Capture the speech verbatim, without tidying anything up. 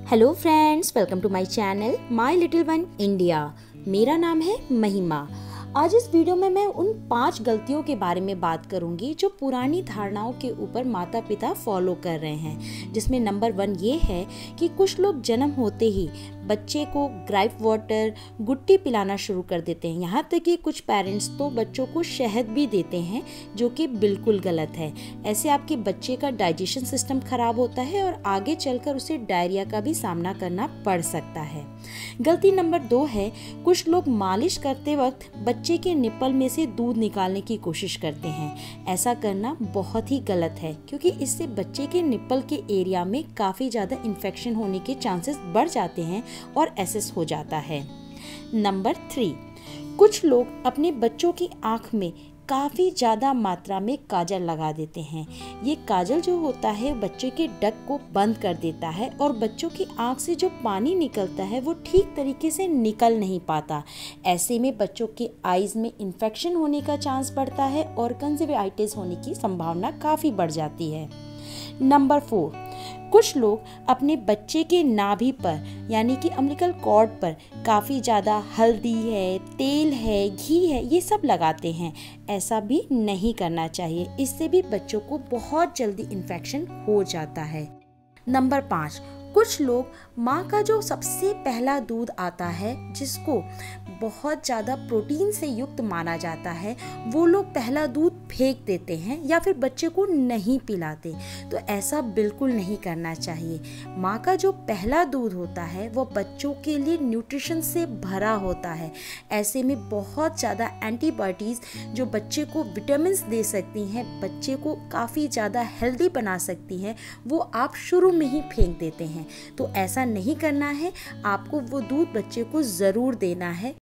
Hello friends, welcome to my channel my little one India. मेरा नाम है महिमा। आज इस वीडियो में मैं उन पांच गलतियों के बारे में बात करूंगी जो पुरानी धारणाओं के ऊपर माता पिता फॉलो कर रहे हैं, जिसमें नंबर वन ये है कि कुछ लोग जन्म होते ही बच्चे को ग्राइप वाटर गुट्टी पिलाना शुरू कर देते हैं। यहाँ तक कि कुछ पेरेंट्स तो बच्चों को शहद भी देते हैं, जो कि बिल्कुल गलत है। ऐसे आपके बच्चे का डाइजेशन सिस्टम खराब होता है और आगे चलकर उसे डायरिया का भी सामना करना पड़ सकता है। गलती नंबर दो है, कुछ लोग मालिश करते वक्त बच्चे के निप्पल में से दूध निकालने की कोशिश करते हैं। ऐसा करना बहुत ही गलत है, क्योंकि इससे बच्चे के निप्पल के एरिया में काफ़ी ज़्यादा इन्फेक्शन होने के चांसेस बढ़ जाते हैं और एसिस हो जाता है। नंबर थ्री, कुछ लोग अपने बच्चों की आँख में काफ़ी ज़्यादा मात्रा में काजल लगा देते हैं। ये काजल जो होता है बच्चे के डक को बंद कर देता है और बच्चों की आँख से जो पानी निकलता है वो ठीक तरीके से निकल नहीं पाता। ऐसे में बच्चों के आईज़ में इन्फेक्शन होने का चांस बढ़ता है और कंजक्टिवाइटिस होने की संभावना काफ़ी बढ़ जाती है। नंबर फोर, कुछ लोग अपने बच्चे के नाभि पर यानी कि अम्बिलिकल कॉर्ड पर काफ़ी ज़्यादा हल्दी है, तेल है, घी है, ये सब लगाते हैं। ऐसा भी नहीं करना चाहिए, इससे भी बच्चों को बहुत जल्दी इन्फेक्शन हो जाता है। नंबर पाँच, कुछ लोग माँ का जो सबसे पहला दूध आता है, जिसको बहुत ज़्यादा प्रोटीन से युक्त माना जाता है, वो लोग पहला दूध फेंक देते हैं या फिर बच्चे को नहीं पिलाते। तो ऐसा बिल्कुल नहीं करना चाहिए। माँ का जो पहला दूध होता है वो बच्चों के लिए न्यूट्रिशन से भरा होता है। ऐसे में बहुत ज़्यादा एंटीबॉडीज़ जो बच्चे को विटामिन्स दे सकती हैं, बच्चे को काफ़ी ज़्यादा हेल्दी बना सकती हैं, वो आप शुरू में ही फेंक देते हैं। तो ऐसा नहीं करना है, आपको वो दूध बच्चे को ज़रूर देना है।